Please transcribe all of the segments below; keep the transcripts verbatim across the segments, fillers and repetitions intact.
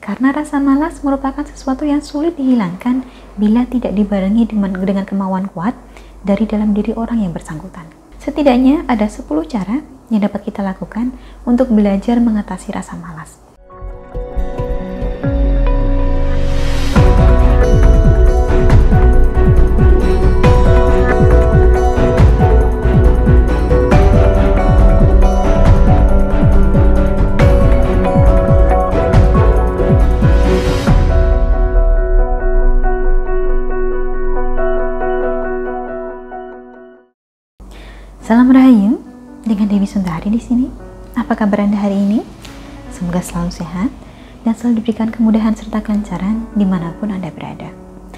Karena rasa malas merupakan sesuatu yang sulit dihilangkan bila tidak dibarengi dengan, dengan kemauan kuat dari dalam diri orang yang bersangkutan. Setidaknya ada sepuluh cara yang dapat kita lakukan untuk belajar mengatasi rasa malas. Salam Rahayu, dengan Dewi Sundari di sini. Apa kabar Anda hari ini? Semoga selalu sehat dan selalu diberikan kemudahan serta kelancaran dimanapun Anda berada.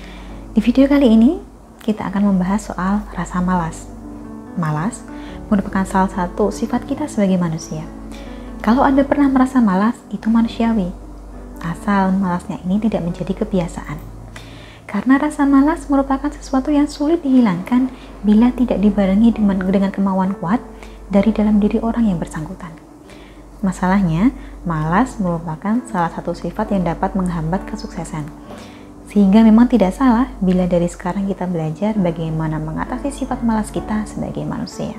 Di video kali ini, kita akan membahas soal rasa malas. Malas merupakan salah satu sifat kita sebagai manusia. Kalau Anda pernah merasa malas, itu manusiawi. Asal malasnya ini tidak menjadi kebiasaan. Karena rasa malas merupakan sesuatu yang sulit dihilangkan bila tidak dibarengi dengan, dengan kemauan kuat dari dalam diri orang yang bersangkutan. Masalahnya, malas merupakan salah satu sifat yang dapat menghambat kesuksesan. Sehingga memang tidak salah bila dari sekarang kita belajar bagaimana mengatasi sifat malas kita sebagai manusia.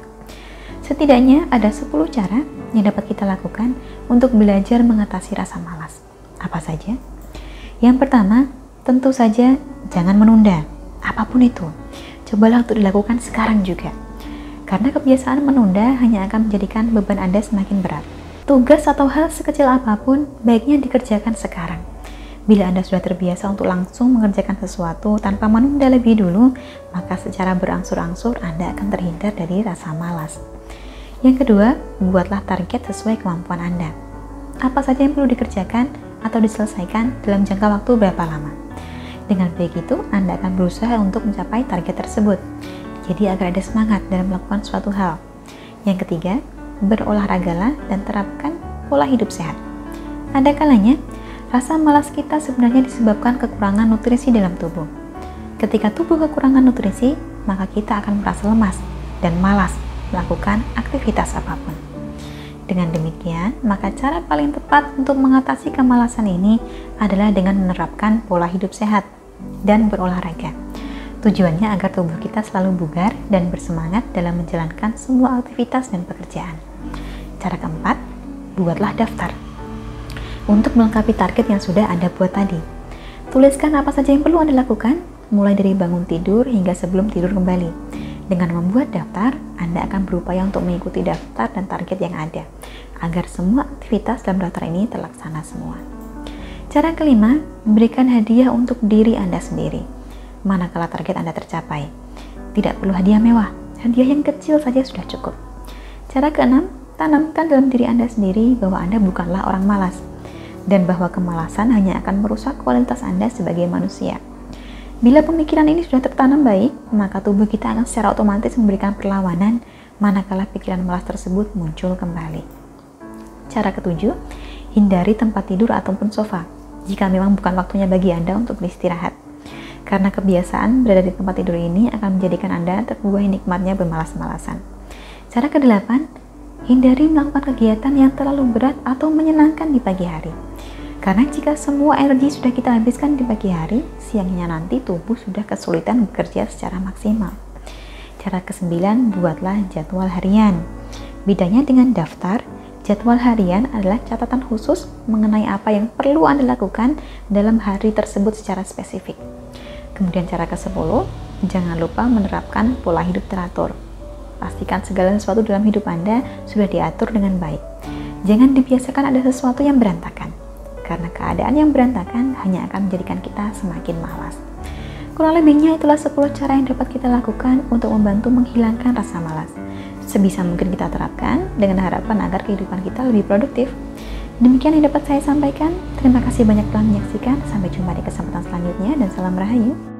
Setidaknya ada sepuluh cara yang dapat kita lakukan untuk belajar mengatasi rasa malas. Apa saja? Yang pertama, tentu saja jangan menunda, apapun itu. Cobalah untuk dilakukan sekarang juga. Karena kebiasaan menunda hanya akan menjadikan beban Anda semakin berat. Tugas atau hal sekecil apapun baiknya dikerjakan sekarang. Bila Anda sudah terbiasa untuk langsung mengerjakan sesuatu tanpa menunda lebih dulu, maka secara berangsur-angsur Anda akan terhindar dari rasa malas. Yang kedua, buatlah target sesuai kemampuan Anda. Apa saja yang perlu dikerjakan atau diselesaikan dalam jangka waktu berapa lama. Dengan begitu, Anda akan berusaha untuk mencapai target tersebut. Jadi agar ada semangat dalam melakukan suatu hal. Yang ketiga, berolahragalah dan terapkan pola hidup sehat. Ada kalanya, rasa malas kita sebenarnya disebabkan kekurangan nutrisi dalam tubuh. Ketika tubuh kekurangan nutrisi, maka kita akan merasa lemas dan malas melakukan aktivitas apapun. Dengan demikian, maka cara paling tepat untuk mengatasi kemalasan ini adalah dengan menerapkan pola hidup sehat dan berolahraga. Tujuannya agar tubuh kita selalu bugar dan bersemangat dalam menjalankan semua aktivitas dan pekerjaan. Cara keempat, buatlah daftar untuk melengkapi target yang sudah Anda buat tadi. Tuliskan apa saja yang perlu Anda lakukan, mulai dari bangun tidur hingga sebelum tidur kembali. Dengan membuat daftar, Anda akan berupaya untuk mengikuti daftar dan target yang ada, agar semua aktivitas dalam daftar ini terlaksana semua. Cara kelima, berikan hadiah untuk diri Anda sendiri, manakala target Anda tercapai. Tidak perlu hadiah mewah, hadiah yang kecil saja sudah cukup. Cara keenam, tanamkan dalam diri Anda sendiri bahwa Anda bukanlah orang malas, dan bahwa kemalasan hanya akan merusak kualitas Anda sebagai manusia. Bila pemikiran ini sudah tertanam baik, maka tubuh kita akan secara otomatis memberikan perlawanan manakala pikiran malas tersebut muncul kembali. Cara ketujuh, hindari tempat tidur ataupun sofa jika memang bukan waktunya bagi Anda untuk beristirahat. Karena kebiasaan berada di tempat tidur ini akan menjadikan Anda terbuai nikmatnya bermalas-malasan. Cara kedelapan, hindari melakukan kegiatan yang terlalu berat atau menyenangkan di pagi hari. Karena jika semua energi sudah kita habiskan di pagi hari, siangnya nanti tubuh sudah kesulitan bekerja secara maksimal. Cara kesembilan, buatlah jadwal harian. Bedanya dengan daftar, jadwal harian adalah catatan khusus mengenai apa yang perlu Anda lakukan dalam hari tersebut secara spesifik. Kemudian cara kesepuluh, jangan lupa menerapkan pola hidup teratur. Pastikan segala sesuatu dalam hidup Anda sudah diatur dengan baik. Jangan dibiasakan ada sesuatu yang berantakan. Karena keadaan yang berantakan hanya akan menjadikan kita semakin malas. Kurang lebihnya itulah sepuluh cara yang dapat kita lakukan untuk membantu menghilangkan rasa malas. Sebisa mungkin kita terapkan dengan harapan agar kehidupan kita lebih produktif. Demikian yang dapat saya sampaikan. Terima kasih banyak telah menyaksikan. Sampai jumpa di kesempatan selanjutnya dan salam Rahayu.